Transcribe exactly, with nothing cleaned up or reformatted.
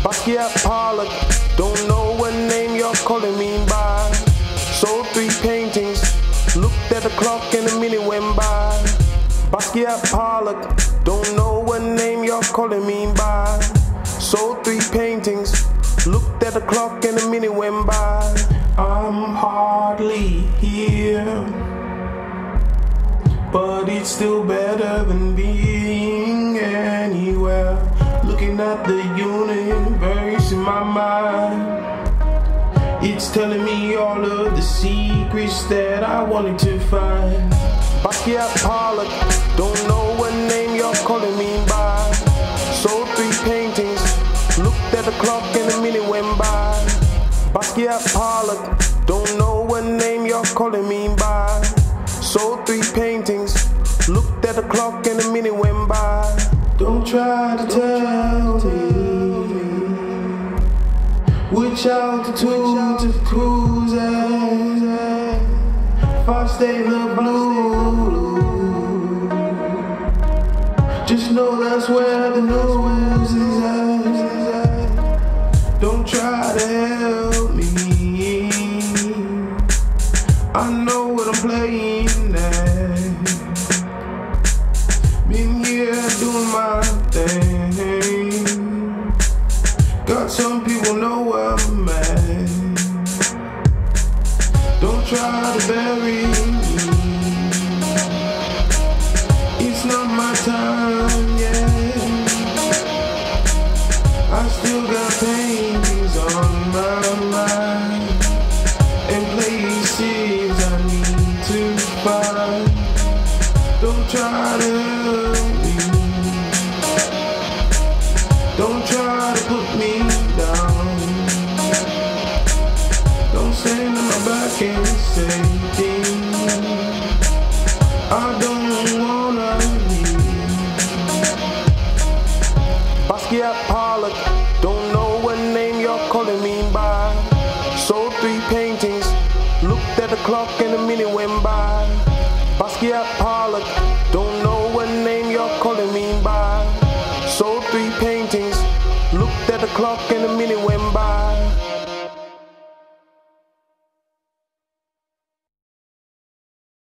Basquiat, Pollock, don't know what name you're calling me by. Sold three paintings, looked at the clock and a minute went by. Basquiat, Pollock, don't know what name you're calling me by. Sold three paintings, looked at the clock and a minute went by. I'm hardly here, but it's still better than being anywhere. Looking at the universe in my mind, it's telling me all of the secrets that I wanted to find. Basquiat, Pollock, don't know what name you're calling me by. Sold three paintings, looked at the clock and a minute went by. Basquiat, Pollock, don't know what name you're calling me by. Sold three paintings, looked at the clock and a minute went by. Don't try to tell me which altitude to cruise at. If I stay in the blue, just know that's where the news is at. Don't try to help me, I know what I'm playing at. Been here doing my thing, got some people know where I'm at. Don't try to bury me, it's not my time yet. I still got paintings on my mind and places I need to find. Don't try to help me, don't try to put me down. Don't stand on my back and say things I don't wanna hear. Basquiat, Pollock, don't know what name you're calling me by. Sold three paintings, looked at the clock and a minute went by. Basquiat, Pollock, don't know what name you're calling me by. Sold three paintings, looked at the clock and a minute went by.